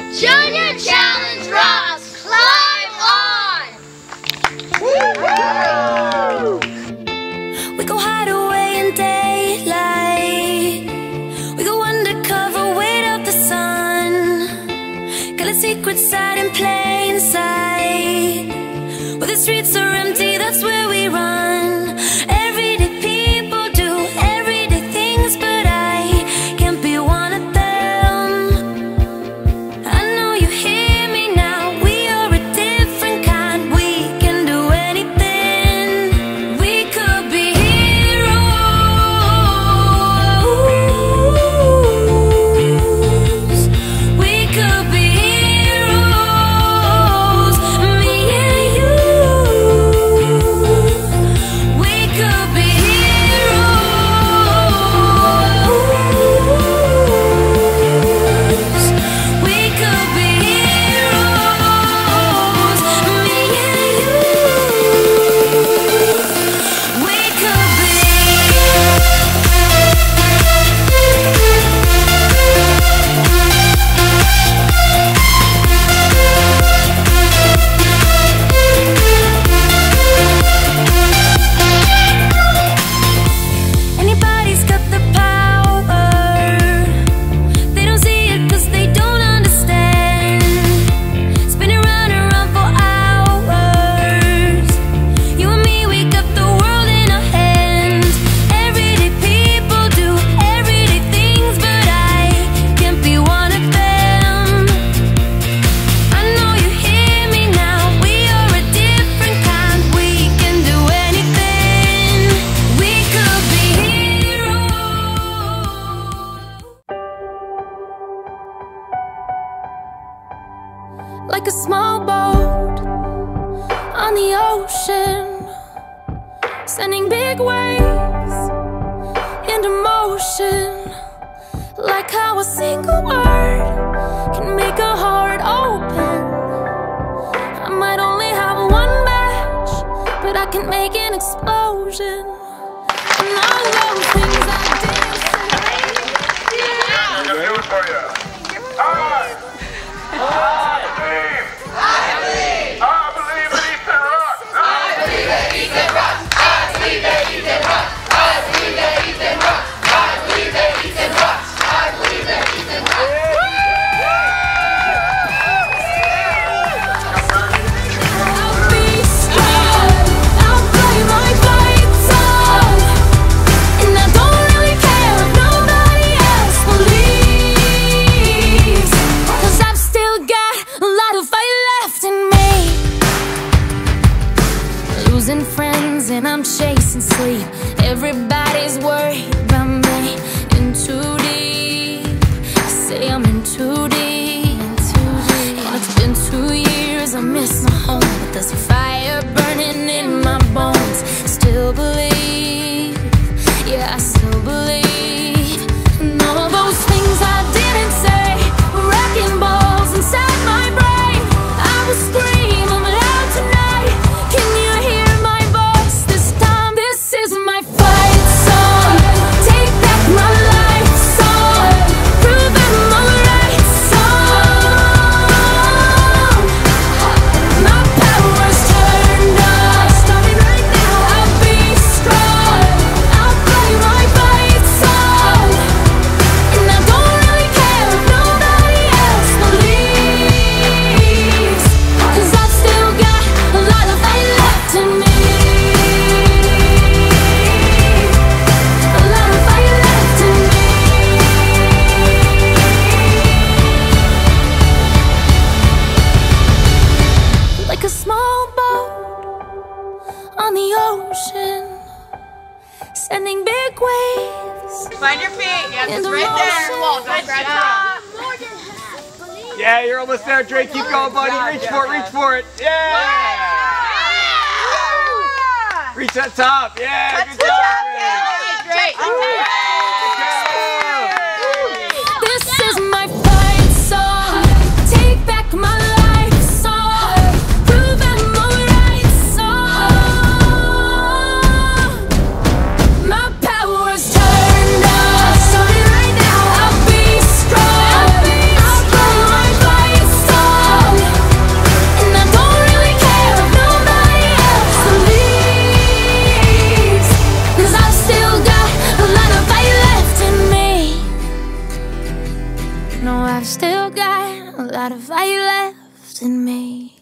Junior Challenge rocks! Climb on! We go hide away in daylight. We go undercover, wait out the sun. Got a secret side in plain sight. Where the streets are empty, that's where we run. Everyday people do everyday things, but I can't be one of them. I know you hear me now. We are a different kind. We can do anything. We could be heroes. We could be heroes. Me and you. We could be heroes. We could be heroes. Me and you. We could be. Anybody's got the power. They don't see it 'cause they don't understand. Spinning round and round for hours. You and me, we got the world in our hands. Everyday people do everyday things, but I can't be one of them. I know you hear me now. We are a different kind. We can do anything. We could be heroes. Like a small boat on the ocean, sending big waves into motion. Like how a single word can make a heart open. I might only have one match, but I can make an explosion. And all those things I didn't say. I'm gonna do it for you. I believe that he can rock. I believe that he can rock. I believe that he can rock. I believe that he can rock. I believe that he can rock. I believe that he can rock. I'll be strong. I'll play my fight song. And I don't really care if nobody else believes. 'Cause I've still got a lot of fight left in me. Losing friends and I'm chasing sleep. Everybody's worried about me. In too deep. Say I'm in too deep. And it's been 2 years, I miss my home. But there's a fire burning in my bones. Still believe, yeah, I still believe. And all those things I didn't say were wrecking balls inside my brain. I will scream them loud tonight. Can you hear my voice this time? This is my fight song. Take back my life song. Prove I'm alright song. My power's turned on. Starting right now. I'll be strong. I'll play my fight song. And I don't really care if nobody else believes. 'Cause I've still got a lot of fight left in me. A lot of fight left in me. Like a small boat on the ocean, sending big waves. Find your feet. Yeah, In it's the right there. motion. Wall, don't grab it. Yeah, you're almost there, Drake. Keep going, buddy. Reach for it, reach for it. Yeah! Reach that top. Yeah, good job, Drake. Great. This is my fight song. Take back my life song. Prove I'm alright song. My power's turned on. Starting right now. I'll be strong. I'll play my fight still got a lot of fire left in me.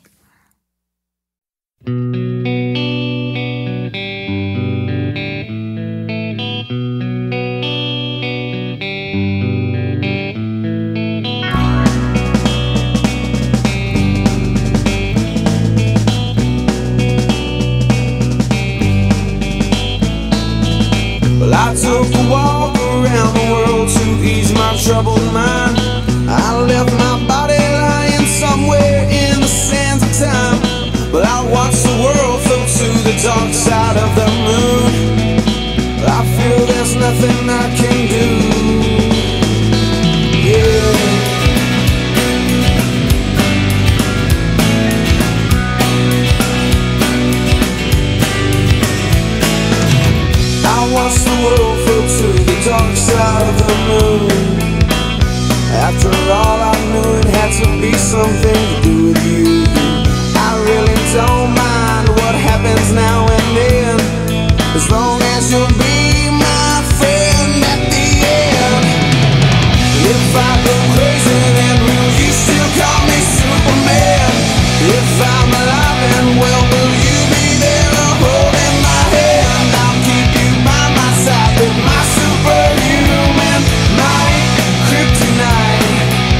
Well, I took a walk around the world to ease my troubled mind. I left my body lying somewhere in the sands of time. But I watched the world float to the dark side of the moon. I feel there's nothing I can do. Yeah. I watched the world float to the dark side of the moon. After all, I knew it had to be something to do with you. I really don't mind what happens now and then, as long as you'll be my friend at the end. If I go crazy, then will you still call me Superman? If I'm alive and well, will you be there holding my hand? I'll keep you by my side with my superhuman might, Kryptonite.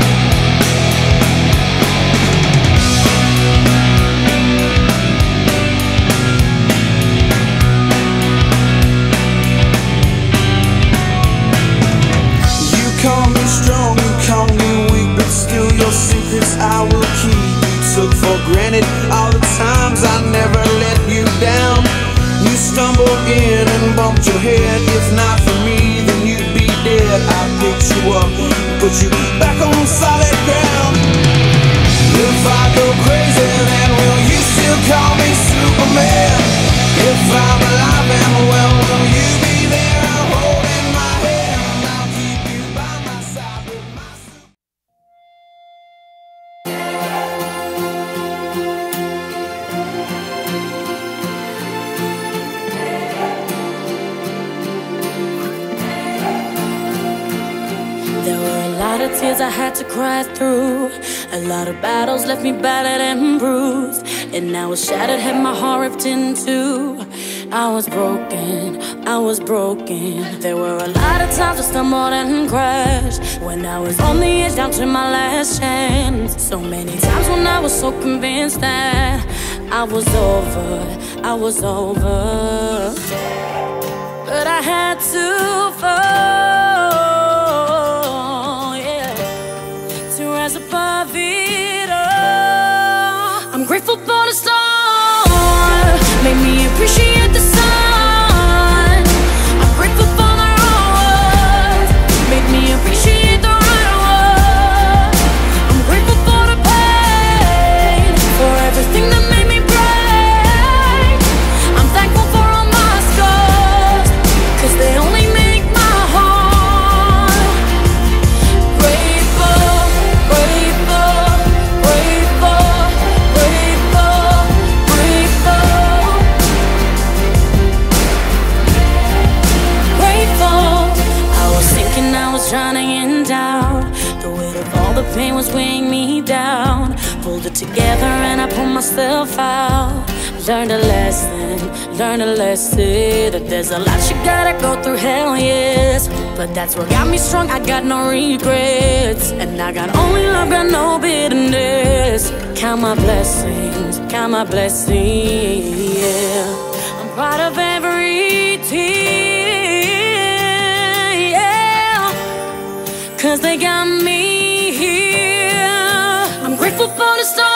You call me strong, you call me weak, but still your secrets I will keep. You took for granted all the times I never let you down. You stumbled in and bumped your head. If not for me, then you'd be dead. I picked you up, put you back on solid ground. If I go crazy, then will you still call me Superman? If I'm alive and well, will you be there holding my hand? I'll keep you by my side with my There were a lot of tears I had to cry through. A lot of battles left me battered and bruised. And I was shattered, had my heart ripped in two. I was broken, I was broken. There were a lot of times I stumbled and crashed, when I was on the edge down to my last chance. So many times when I was so convinced that I was over, I was over. But I had to fall, yeah, to rise above it all. I'm grateful for the storm, made me appreciate the sun. I'm grateful for the wrong words, made me appreciate the right words. I'm grateful for the pain, for everything that made me brave. I'm thankful for all my scars, 'cause they only make my heart grateful, grateful, grateful, grateful, grateful, grateful. I was sinking, I was drowning in doubt. The weight of all the pain was weighing me down. Pulled it together and I pulled myself out. Learned a lesson, that there's a lot you gotta go through, hell yes. But that's what got me strong, I got no regrets. And I got only love, got no bitterness. Count my blessings, yeah. I'm proud of every tear, yeah, 'cause they got me here. I'm grateful for the stars.